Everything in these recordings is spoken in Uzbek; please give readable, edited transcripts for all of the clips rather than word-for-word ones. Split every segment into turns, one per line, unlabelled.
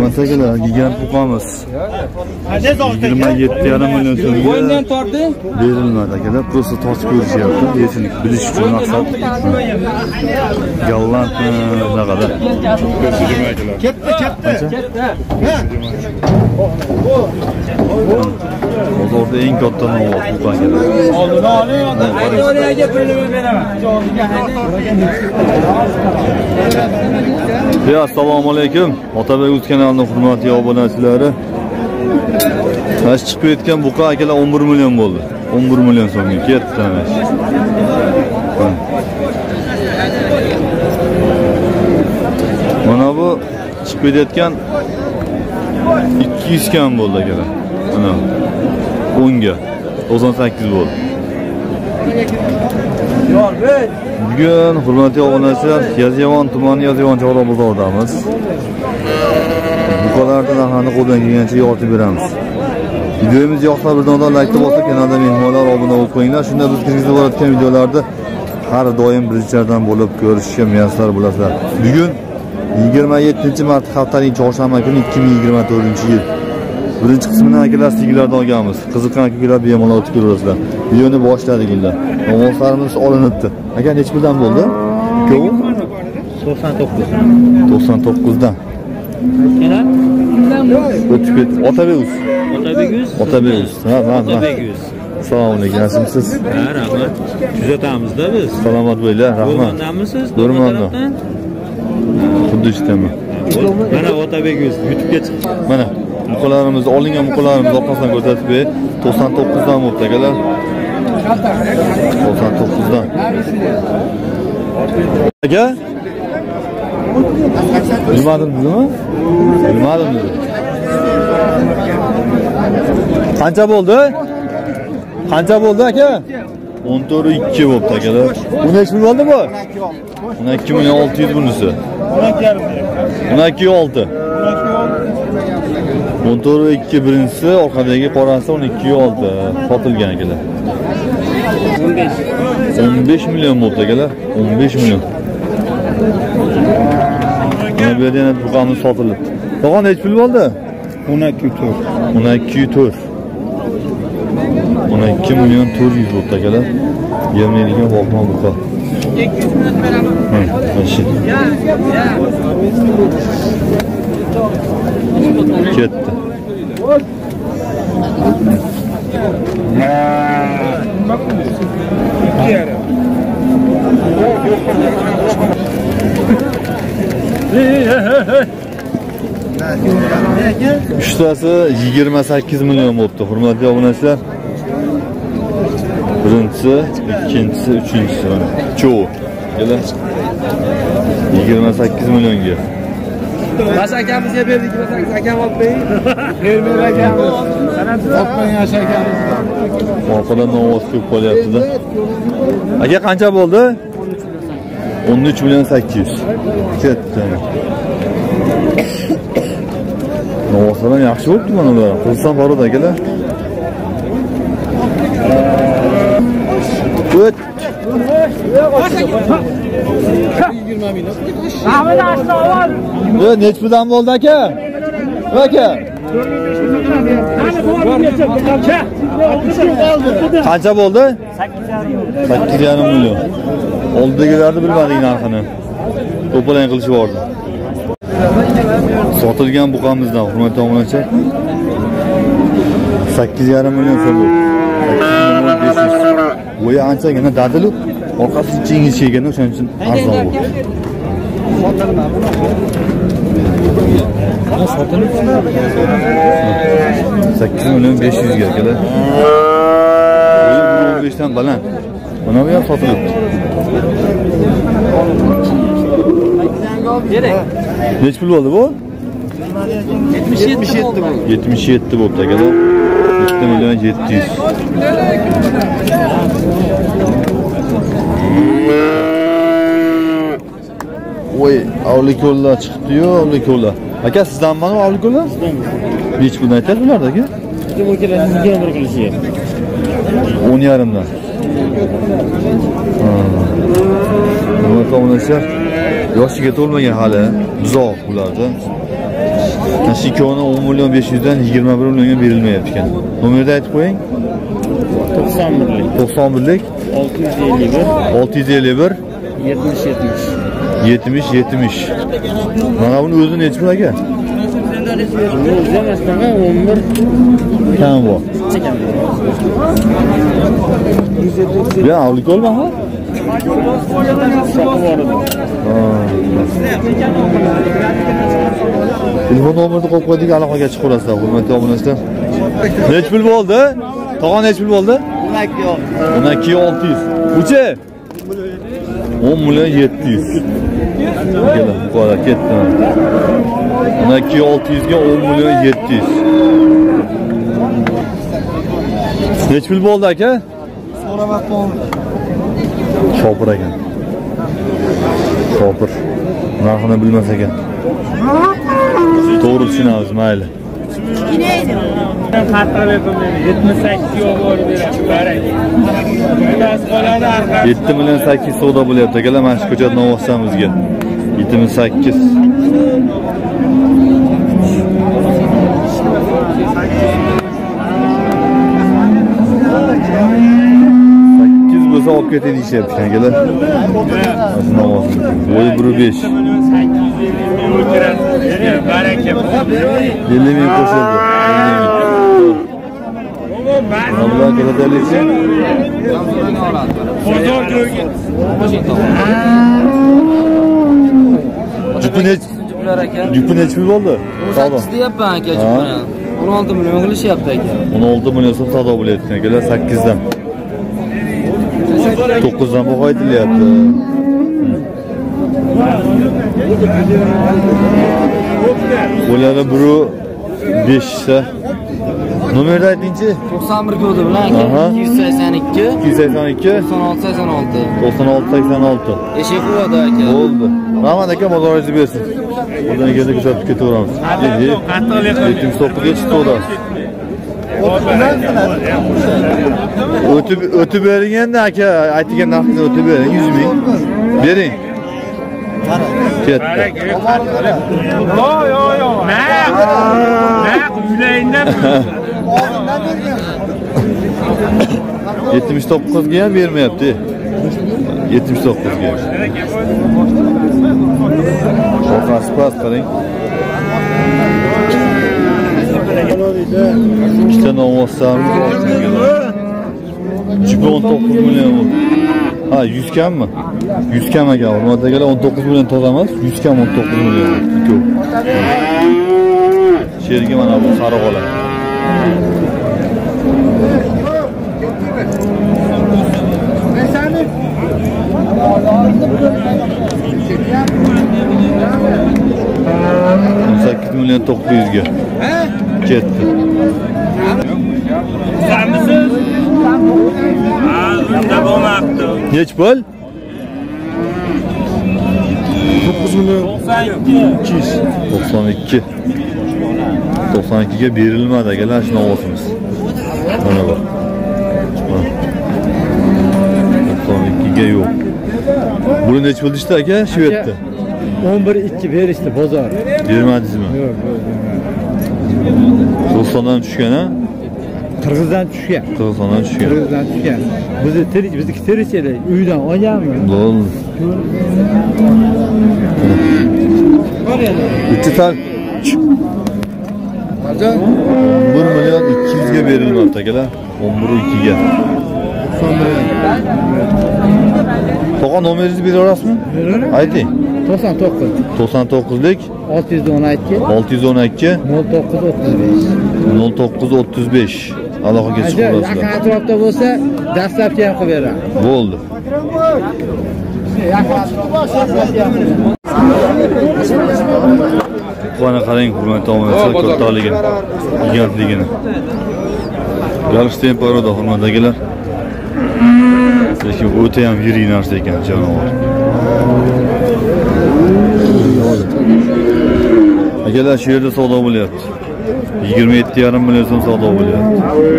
Mana akalar, gigant buqamiz. 27,5 million so'mga.
Bo'yindan tortdi.
Berilmadi akalar, prosta tortib ko'rishyapti. Yechini bilish uchun maqsad. Gallant naqada.
Katta.
Bozorda eng katta navot bu akalar.
Oldiniga pulini beraman.
Assalomu alaykum. Otabek Uz kanalining hurmatli obunachilari. Tash chiqib ketgan buqa akalar 11 million bo'ldi. 11 million so'mga ketdi. Mana bu chiqib ketgan 200 kam bo'ldi akalar. Mana 10 ga 98 bo'ldi. Bugun hurmatli obunachilar, Yozyovon tumani Yozyovon chorva bozoridamiz. Buqalarning narxini qo'ldan kelgancha yoritib beramiz. Videomiz yoqsa birdan like bosib, kanalda mehmonlar obuna bo'lib qo'yinglar. Shunda biz kirgizib borayotgan videolarda har doim birinchilardan bo'lib ko'rishga muyassar bo'lasizlar. Bugun 27-mart haftaning chorshanba kuni 2024-yil. Birinchi qismini akalar sigirlardan olganmiz. Qiziqqan akalar bemalol o'tib ko'rasizlar. Videoni boshladik endi. Ovozlarimiz olinibdi. Aka necha puldan bo'ldi? 99 dan. O'tib ket. Otabek Uz. Ha. Assalomu alaykum. Nasibsiz?
Ha, rahmat. Kuzatamizda biz.
Salomat bo'ling, rahmat.
O'rmondamisiz?
O'rmonda. Xuddi ishdami?
Mana Otabek Uz YouTube'ga chiqdi.
Mana muqalarimiz, olingan muqalarimiz orqasidan ko'rsatib ber. 99 dan bo'ldi akalar. 99 dan. Aka? Bilmadingizmi? Qancha bo'ldi? Aka? 14,2 bo'ldi akalar. Bu necha pul bo'ldi bu? 12 million 600 bunisi. 12,6. 14,2 birinchisi, orqadagi qorasi 12,6 sotilgan akalar. 15 million bo'ldi akalar. 15 million. Mana bu yerda yana buqamiz sotildi. Tog'on necha pul bo'ldi? 12,4. 12 million 400 bo'ldi akalar. Yemlaydigan boqma buqa.
200 minut beraman.
Ketdi. Uchtasi 28 million bo'libdi. Hurmatli obunachilar. Birinchisi, ikkinchisi, uchinchisi mana. Cho'u. Kelar. 28 millionga.
Bas akamizga berdik, bas akam olib qo'ying. Fermer akamiz. Olib yosh akamiz.
Orqadan ovoz ko'p qolyapti-da. Aka qancha bo'ldi? 13 million 800. Ketdi. Ovozlar yaxshi bo'libdi mana bular. Qilsam boradi akalar. O't.
20 million. Ahmet ashta ovoz.
Necha puldan bo'ldi aka? Aka. Qancha bo'ldi? 8,5 million. Oldigilarni bilmadik narxini. To'polon qilishib yubordi. Sotilgan buqamizdan hurmatli obunachilar 8,5 million so'm. 8,500. Voy anchagina dadil, orqasi chingish ekan, o'shaning uchun arzon bo'ldi. Sotilib 8 million 500 ga akalar. 15 dan baland. Mana bu ham sotilibdi. Necha pul bo'ldi bu?
77 bo'ldi.
77 bo'ldi akalar. 7 million 700. Voy, avlikollar chiqdi-yu, avlikollar. Aka sizdanmi avlikollar? Necha puldan aytasiz ularda aka?
20 bir qilishi.
10,5 dan. Nima to'g'risi? Yoshiga to'lmagan hali buzoq ularda. Mana shu 10 million 500 dan 21 millionga berilmayapti ekan. Nomerni aytib qo'ying.
91'lik.
91lik
651
651 70 70. Mana buni o'zi necha pul aka?
O'zi emasmi? 11
Kam bu. Ya avlik olmaha? Telefon nomerini qo'yib qo'ydik, aloqaga chiqib qolasizlar, hurmatli obunachilar. Nech pul bo'ldi? Tog'on nech pul bo'ldi? 12600. Uchi? 10 million 700. Keling, qora ketdi. 12600 ga 10 million 700. Nech pul bo'ldi aka?
So'ramabman.
Shopir ekan. Shopir. Narxini bilmas ekan. To'g'ri tushunamiz, mayli. 7 million 800 savdo bo'lyapti akalar, mana shu ko'chatni olsam bizga. 7800. Bo'lsa olib ketay deyishyapti akalar. Voy 1.5. 50 ming qo'shildi. Abla keladirlichi? Jupi nech pul bo'ldi?
8 deyapman aka jupini. 16 million qilishyapti aka.
16 million so'm savdo bo'lyapti akalar 8 dan. 9 dan baho aytilyapti. Bo'ladi 1.5 ta. Nomerni aytingchi?
91 kodi bilan aka. 282
282
96
86.
Eshik quvada aka.
Bo'ldi. Rahmat aka, bozoringizni bersin. Bundan kelsa kuzatib ketaveramiz. 79 ga chiqdi o'da. O'tib bering endi aka, aytgan narxni o'tib bering, 100 ming. Bering. Ketdi.
Yo. Ne? Yüreğinden mi?
79 ga ham bermayapti. 79 ga. Orqasi past qarang. İşte olmazsa Jupi 19 milyon bu. Ha 100 kam mı? 100 kam aka. Normalde gele 19 milyon toz emas, 100 kam 19 milyon. Ikki. Sherigi mana bu sariq ola. $8 milyon 900 ga. Ketdi.
Sen misin? Unda bo'lmabdi.
Nech pul?
9 milyon 92.
92. 92 ga berilmadi akalar, shuni olamiz. Mana bak. 92 ga yo'q. Buni nech pul ishdi aka? Shu yerda.
11.2 berishdi bozor.
Bermadingizmi?
Yo'q.
90dan tushgan ha?
Qirg'izdan tushgan.
Qirg'izdan tushgan.
Bizniki tirikchilik uydan olganmi?
Bo'ldi. Bitti tan. 1 milyon 200 ga berilmoqda akalar. 11.2 ga. Tog'on nomeringizni bera olasizmi? Ayting.
99.
99lik
612
612 0935. Aloqaga chiqib
yaqin
olasizlar.
atrofda bo'lsa, dastlabki ham qilib beraman.
Bo'ldi. Bana qarang, hurmatli obunachilar, kattaligini, gigantligini. Yarış temporada hurmatlilar. Lekin o'ta ham yirik narsa ekan jonivor. Akalar, shu yerda savdo bo'lyapti. 27,5 million so'm savdo bo'lyapti.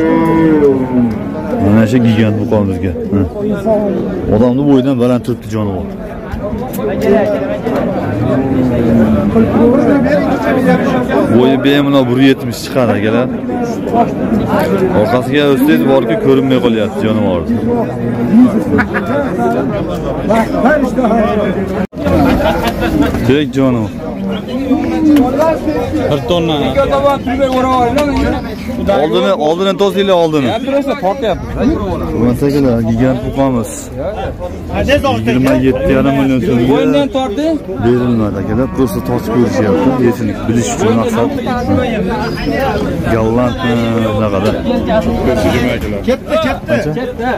Mana shu gigant buqon bizga. Odamni bo'yidan baland turibdi jonivor. Bo'yi bemalol 170 chiqar akalar. Orqasiga o'ssangiz borki ko'rinmay qolyapti jonivor. Tek jonivor.
1 tonna.
Oldini to'singlar oldini.
Tursa tortyapti.
Masakalar gigant buqamiz. 27,5 million so'mga.
Bo'yindan tortdi.
Berilmadi akalar. Prosta tortib ko'rishyapti. Yesin bilish uchun maqsad. Gallandmi bunaqada.
Katta.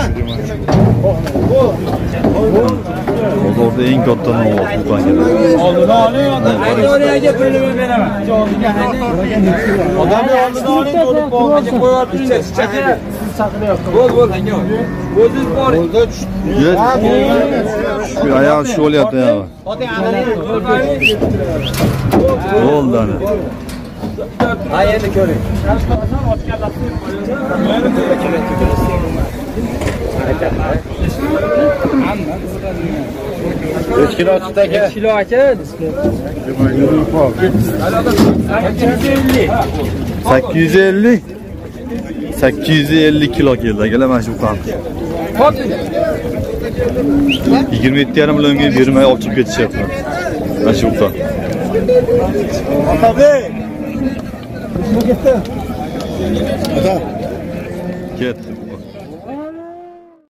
Bozorda eng katta novvoq buqan akalar.
Oldini oling. Aytoriyaga pulini beraman. Odamni oldini oling, to'lib qo'yib qo'yib turibsiz. Bo'l, aka. O'zingiz boring.
Shu ayol shu bo'lyapti ya. Bo'ldi ana.
Ha, endi ko'ring. 3 kilo chiqdi aka. 3 kilo aka.
850. 850 kilo keldi akalar mana shu buqani. 27,5 millionga bermay olib chiqib ketishyapti. Mana shu buqani.
Otabek. Bu ketdi. Ota.